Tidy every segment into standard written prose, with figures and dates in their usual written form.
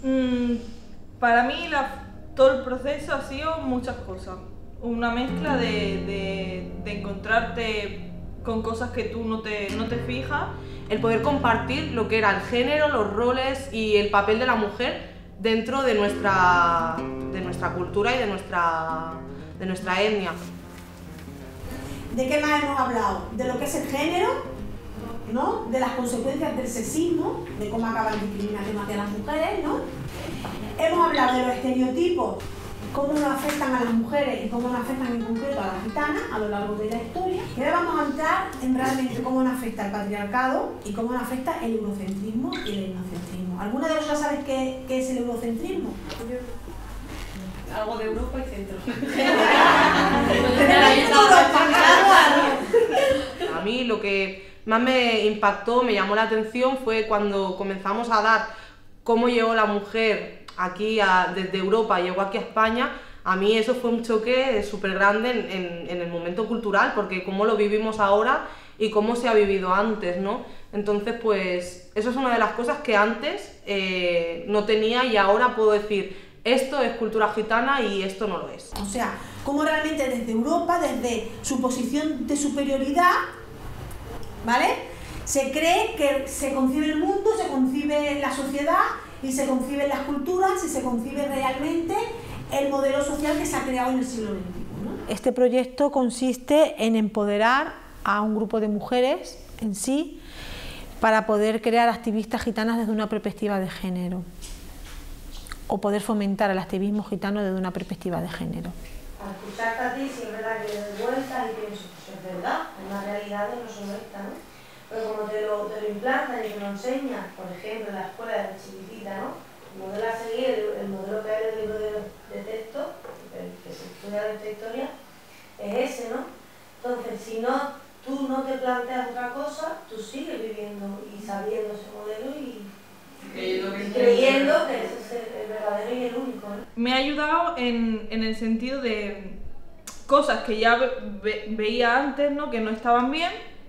Mm, para mí todo el proceso ha sido muchas cosas. Una mezcla de encontrarte con cosas que tú no te fijas. El poder compartir lo que era el género, los roles y el papel de la mujer dentro de nuestra cultura y de nuestra etnia. ¿De qué más hemos hablado? De lo que es el género, ¿no? De las consecuencias del sexismo, de cómo acaba la discriminación hacia las mujeres, ¿no? Hemos hablado de los estereotipos, cómo nos afectan a las mujeres y cómo nos afectan en concreto a las gitanas a lo largo de la historia. Y ahora vamos a entrar en realmente cómo nos afecta el patriarcado y cómo nos afecta el eurocentrismo y el etnocentrismo. ¿Alguna de vosotras sabes qué es el eurocentrismo? Algo de Europa y centro. A mí lo que más me impactó, me llamó la atención fue cuando comenzamos a dar cómo llegó la mujer aquí desde Europa, llegó aquí a España. A mí eso fue un choque súper grande en el momento cultural, porque cómo lo vivimos ahora y cómo se ha vivido antes, ¿no? Entonces, pues, eso es una de las cosas que antes no tenía y ahora puedo decir, esto es cultura gitana y esto no lo es. O sea, cómo realmente desde Europa, desde su posición de superioridad, ¿vale? Se cree que se concibe el mundo, se concibe la sociedad y se conciben las culturas y se concibe realmente el modelo social que se ha creado en el siglo XXI, ¿no? Este proyecto consiste en empoderar a un grupo de mujeres en sí para poder crear activistas gitanas desde una perspectiva de género o poder fomentar el activismo gitano desde una perspectiva de género. Al escucharte a ti, sí es verdad que le doy vueltas y pienso, pues es verdad, hay más realidades no solo esta, ¿no? Pero como te lo implantan y te lo enseñan, por ejemplo, en la escuela de chiquitita, ¿no? El modelo a seguir, el modelo que hay en el libro de texto, que se estudia de esta historia, es ese, ¿no? Entonces, si no, tú no te planteas otra cosa, tú sigues viviendo y sabiendo ese modelo y creyendo que ese es el verdadero y el único, ¿no? Me ha ayudado en el sentido de cosas que ya veía antes, ¿no? Que no estaban bien,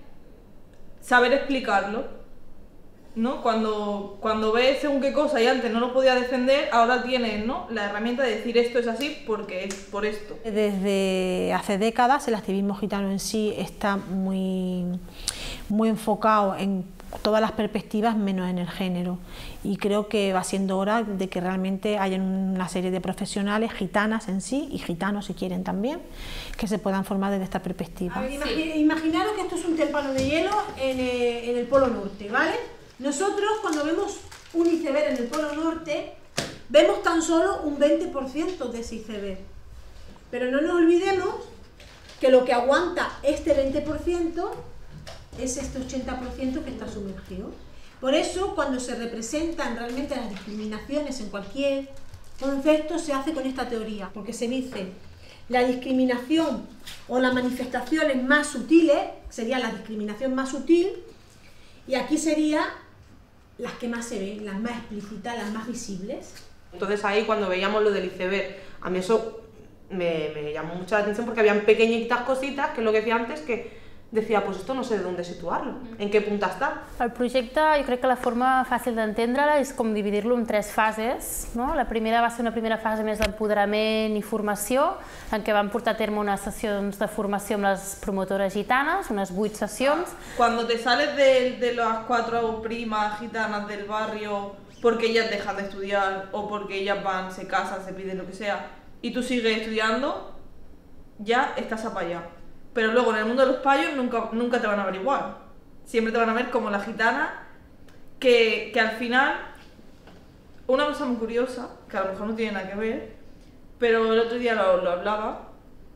saber explicarlo, ¿no? Cuando ves según qué cosa y antes no lo podía defender, ahora tienes, ¿no? La herramienta de decir esto es así porque es por esto. Desde hace décadas el activismo gitano en sí está muy enfocado en todas las perspectivas menos en el género, y creo que va siendo hora de que realmente haya una serie de profesionales gitanas en sí y gitanos si quieren también, que se puedan formar desde esta perspectiva. A ver, imaginaros que esto es un témpano de hielo en el Polo Norte, ¿vale? Nosotros cuando vemos un iceberg en el Polo Norte vemos tan solo un 20% de ese iceberg, pero no nos olvidemos que lo que aguanta este 20% es este 80% que está sumergido. Por eso, cuando se representan realmente las discriminaciones en cualquier concepto, se hace con esta teoría, porque se dice la discriminación o las manifestaciones más sutiles, sería la discriminación más sutil, y aquí sería las que más se ven, las más explícitas, las más visibles. Entonces ahí cuando veíamos lo del iceberg, a mí eso me llamó mucho la atención porque habían pequeñitas cositas, que es lo que decía antes, que decía, pues esto no sé de dónde situarlo, en què punta està. El projecte, jo crec que la forma fàcil d'entendre-la és com dividir-lo en 3 fases, no? La primera va ser una primera fase més d'empoderament i formació, en què vam portar a terme unes sessions de formació amb les promotores gitanes, unes 8 sessions. Cuando te sales de las 4 primas gitanas del barrio porque ellas dejan de estudiar o porque ellas van, se casan, se piden lo que sea, y tú sigues estudiando, ya estás para allá. Pero luego en el mundo de los payos nunca te van a ver igual. Siempre te van a ver como la gitana que al final, una cosa muy curiosa, que a lo mejor no tiene nada que ver, pero el otro día lo hablaba,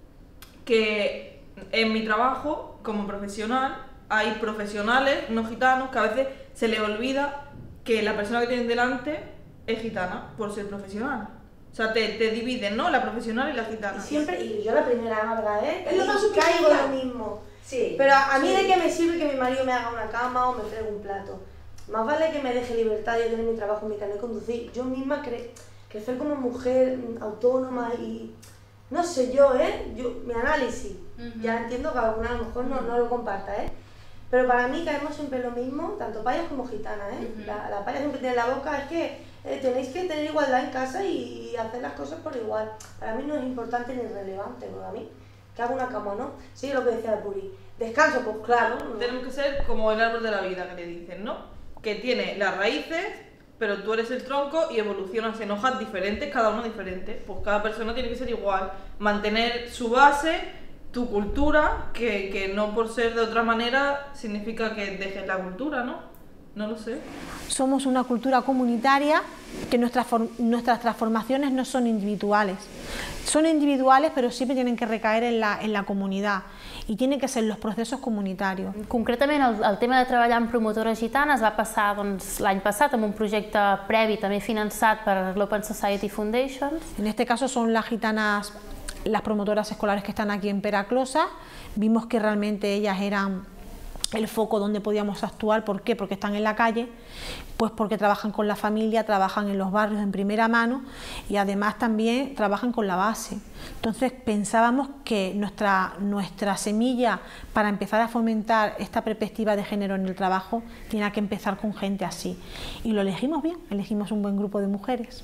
que en mi trabajo como profesional hay profesionales no gitanos que a veces se les olvida que la persona que tienen delante es gitana por ser profesional. O sea, te dividen, ¿no? La profesional y la gitana. Siempre, y yo la primera Marga, Es lo más caigo superficial. lo mismo. Sí. Pero a mí de qué me sirve que mi marido me haga una cama o me fregue un plato. Más vale que me deje libertad y yo tener mi trabajo, mi carnet de conducir. Yo misma crecer como mujer autónoma y... No sé yo, mi análisis. Ya entiendo que alguna a lo mejor no lo comparta, Pero para mí caemos siempre lo mismo, tanto payas como gitanas, La paya siempre tiene en la boca, es que tenéis que tener igualdad en casa y hacer las cosas por igual. Para mí no es importante ni relevante, porque a mí, que hago una cama o no, sí, lo que decía el Puri. Descanso, pues claro. ¿No? Tenemos que ser como el árbol de la vida, que le dicen, ¿no? Que tiene las raíces, pero tú eres el tronco y evolucionas en hojas diferentes, cada uno diferente. Pues cada persona tiene que ser igual. Mantener su base, tu cultura, que no por ser de otra manera significa que dejes la cultura, ¿no? No lo sé. Somos una cultura comunitaria, que nuestras transformaciones no son individuales. Son individuales, pero siempre tienen que recaer en la comunidad i tienen que ser los procesos comunitarios. Concretament, el tema de treballar amb promotores gitanes va passar l'any passat amb un projecte previ també finançat per l'Open Society Foundation. En este caso son las gitanas, las promotoras escolares que están aquí en Peraclosa. Vimos que realmente ellas eran el foco donde podíamos actuar. ¿Por qué? Porque están en la calle, pues porque trabajan con la familia, trabajan en los barrios en primera mano y además también trabajan con la base. Entonces pensábamos que nuestra semilla para empezar a fomentar esta perspectiva de género en el trabajo tenía que empezar con gente así. Y lo elegimos bien, elegimos un buen grupo de mujeres.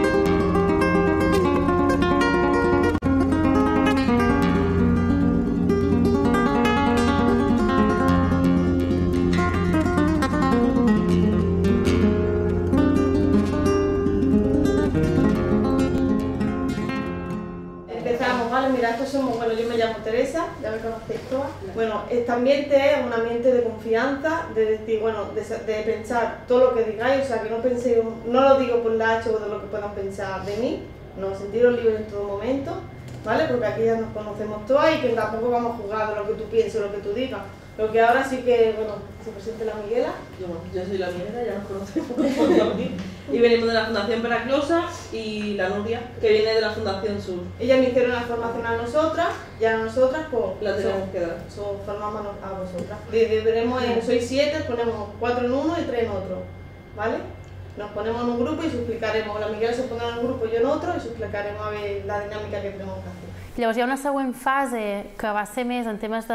Bueno, yo me llamo Teresa, ya me conocéis todas. Bueno, este ambiente es un ambiente de confianza, de decir, bueno, de pensar todo lo que digáis, o sea, que no penséis, no lo digo por la H o de lo que puedan pensar de mí, no, sentiros libres en todo momento, ¿vale? Porque aquí ya nos conocemos todas y que tampoco vamos a jugar de lo que tú pienses o lo que tú digas. Lo que ahora sí que, bueno, se presente la Miguela. Yo soy la Miguela, ya nos conocemos. Y venimos de la Fundación Peraclosa y la Nuria, que viene de la Fundación Sur. Ellas me hicieron la formación a nosotras y a nosotras pues la tenemos que dar. Formamos a vosotras. Sois 7, ponemos 4 en uno y 3 en otro, ¿vale? Nos ponemos en un grupo y os explicaremos. La Miguela se pondrà en un grupo y yo en otro y os explicaremos a ver la dinámica que tenemos que hacer. Llavors hi ha una següent fase que va ser més en temes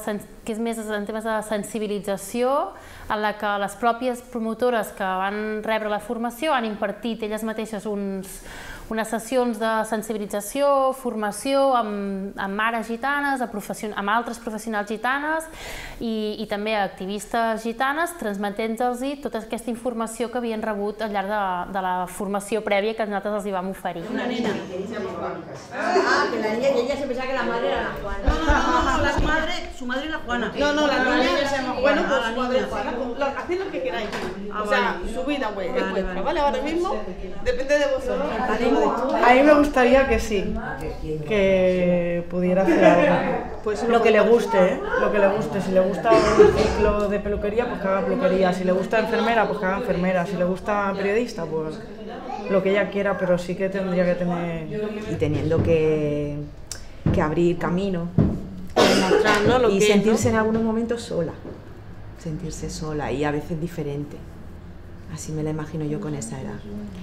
de sensibilització, en la que les pròpies promotores que van rebre la formació han impartit elles mateixes unes sessions de sensibilització, formació amb mares gitanes, amb altres professionals gitanes i també activistes gitanes, transmetent-los tota aquesta informació que havien rebut al llarg de la formació prèvia que nosaltres els hi vam oferir. Una nena. Ah, que la niña, que ella se pensaba que la madre era la Juana. No, su madre es la Juana. No, la niña se llama Juana, pues su madre es Juana. Haced lo que queráis. O sea, su vida es vuestra, ¿vale? Ahora mismo depende de vosotros. A mí me gustaría que sí, que pudiera hacer algo. Pues lo que le guste, ¿eh? Lo que le guste. Si le gusta un ciclo de peluquería, pues que haga peluquería. Si le gusta enfermera, pues que haga enfermera. Si le gusta periodista, pues lo que ella quiera, pero sí que tendría que tener... Y teniendo que abrir camino. Demostrar, ¿no? Lo y que sentirse en algunos momentos sola. Sentirse sola y a veces diferente. Así me la imagino yo con esa edad.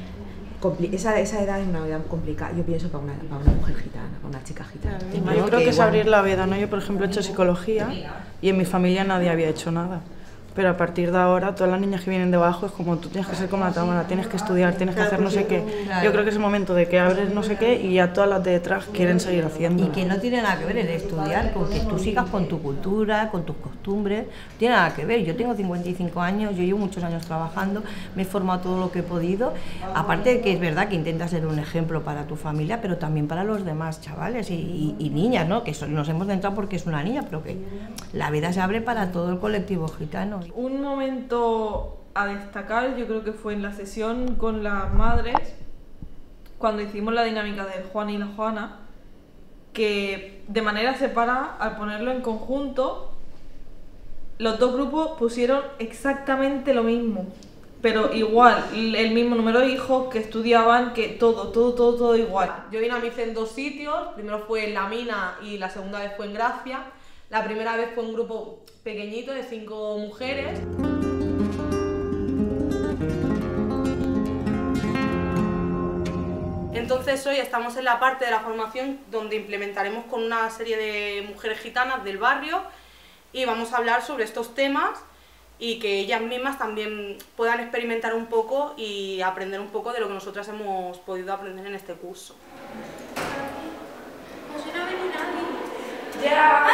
Esa edad es una edad complicada, yo pienso, para una mujer gitana, para una chica gitana. Yo creo que es abrir la veda, ¿no? Yo, por ejemplo, he hecho psicología y en mi familia nadie había hecho nada. Pero a partir de ahora, todas las niñas que vienen debajo es como tú tienes que ser como la Tamara, tienes que estudiar, tienes que hacer no sé qué. Yo creo que es el momento de que abres no sé qué y ya todas las de detrás quieren seguir haciendo. Y que no tiene nada que ver el estudiar con que tú sigas con tu cultura, con tus costumbres, no tiene nada que ver. Yo tengo 55 años, yo llevo muchos años trabajando, me he formado todo lo que he podido. Aparte de que es verdad que intentas ser un ejemplo para tu familia, pero también para los demás chavales y niñas, ¿no? Que nos hemos centrado porque es una niña, pero que la vida se abre para todo el colectivo gitano. Un momento a destacar yo creo que fue en la sesión con las madres, cuando hicimos la dinámica del Juan y la Juana, que de manera separada, al ponerlo en conjunto, los dos grupos pusieron exactamente lo mismo, pero igual, el mismo número de hijos que estudiaban, que todo igual. Yo dinamité en 2 sitios, primero fue en La Mina y la segunda vez fue en Gracia. La primera vez fue un grupo pequeñito de 5 mujeres. Entonces hoy estamos en la parte de la formación donde implementaremos con una serie de mujeres gitanas del barrio y vamos a hablar sobre estos temas y que ellas mismas también puedan experimentar un poco y aprender un poco de lo que nosotras hemos podido aprender en este curso. Ya,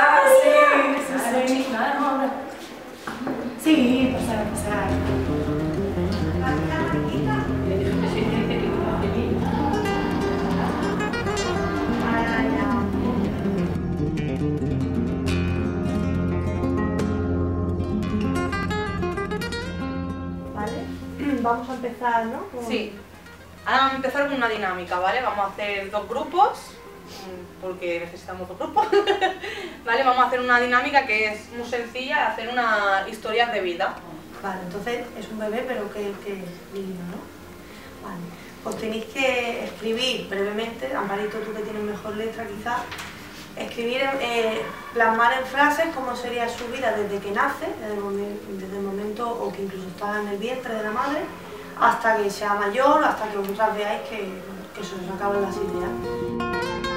sí, pasar. Vamos a empezar, ¿no? Sí. Ahora vamos a empezar con una dinámica, ¿vale? Vamos a hacer 2 grupos, porque necesitamos 2 grupos, ¿vale? Vamos a hacer una dinámica que es muy sencilla, hacer una historia de vida. Vale, entonces es un bebé, pero que niño, ¿no? Vale. Pues tenéis que escribir brevemente, Amparito, tú que tienes mejor letra quizás, escribir, plasmar en frases cómo sería su vida desde que nace, desde el momento o que incluso está en el vientre de la madre, hasta que sea mayor, hasta que vosotras veáis que se os acaban las ideas.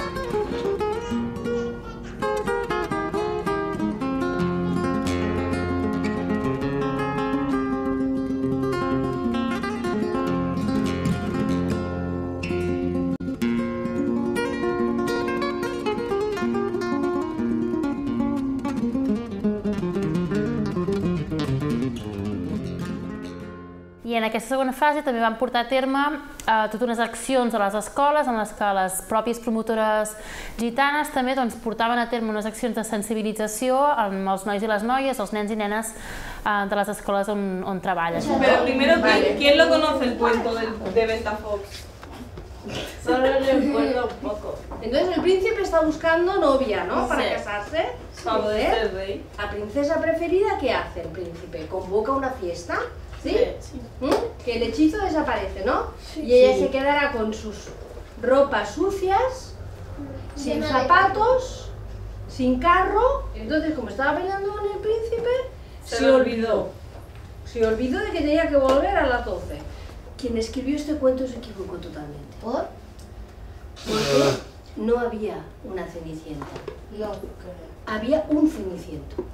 I en aquesta segona fase també van portar a terme totes unes accions a les escoles en les que les pròpies promotores gitanes també portaven a terme unes accions de sensibilització amb els nois i les noies, els nens i nenes de les escoles on treballen. Pero primero, ¿quién lo conoce el cuento de Ventafocs? Solo recuerdo un poco. Entonces el príncipe está buscando novia, ¿no? Para casarse. Para poder ser rey. La princesa preferida, ¿qué hace el príncipe? ¿Convoca una fiesta? ¿Sí? Sí. Que el hechizo desaparece, ¿no? Sí. Y ella se quedará con sus ropas sucias, sin zapatos, sin carro. Entonces, como estaba peleando con el príncipe, se olvidó. Se olvidó de que tenía que volver a las 12. Quien escribió este cuento se equivocó totalmente. ¿Por? Porque no había una Cenicienta. No. Había un Ceniciento.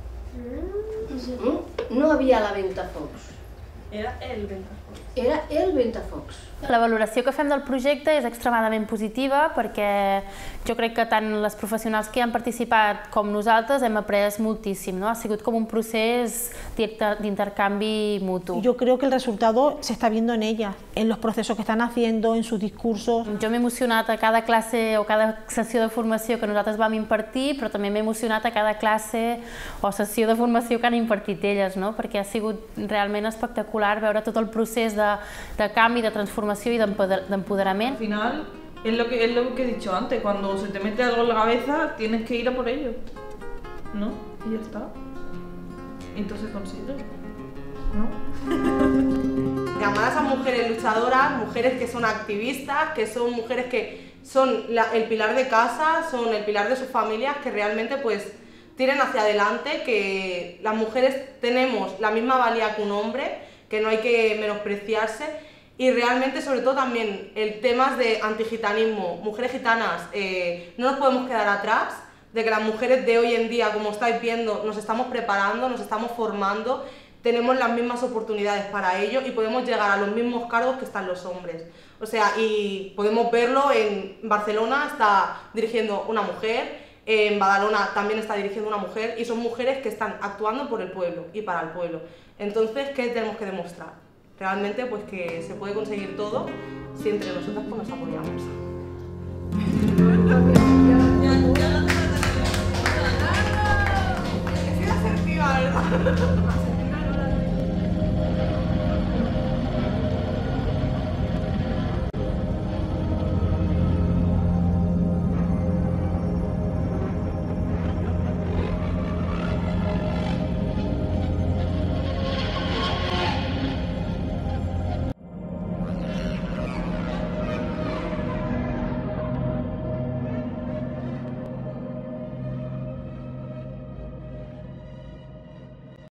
No había la Ventafocs. Era el Ventafocs. Era el Ventafocs. La valoració que fem del projecte és extremadament positiva perquè jo crec que tant les professionals que hi han participat com nosaltres hem après moltíssim, ¿no? Ha sigut com un procés d'intercanvi mutu. Yo creo que el resultado se está viendo en ellas, en los procesos que están haciendo, en sus discursos. Jo m'he emocionat a cada classe o cada sessió de formació que nosaltres vam impartir, però també m'he emocionat a cada classe o sessió de formació que han impartit elles, no? Perquè ha sigut realment espectacular veure tot el procés de canvi, de transformació y de empoderamiento. Al final, es lo que he dicho antes, cuando se te mete algo en la cabeza, tienes que ir a por ello, ¿no? Y ya está. Entonces consigues, ¿no? Llamadas a mujeres luchadoras, mujeres que son activistas, que son mujeres que son el pilar de casa, son el pilar de sus familias, que realmente pues tiren hacia adelante, que las mujeres tenemos la misma valía que un hombre, que no hay que menospreciarse. Y realmente, sobre todo también, el tema de antigitanismo, mujeres gitanas, no nos podemos quedar atrás, de que las mujeres de hoy en día, como estáis viendo, nos estamos preparando, nos estamos formando, tenemos las mismas oportunidades para ello y podemos llegar a los mismos cargos que están los hombres. O sea, y podemos verlo en Barcelona, está dirigiendo una mujer, en Badalona también está dirigiendo una mujer, y son mujeres que están actuando por el pueblo y para el pueblo. Entonces, ¿qué tenemos que demostrar? Realmente pues que se puede conseguir todo si entre nosotras pues nos apoyamos. He sido asertiva, ¿verdad?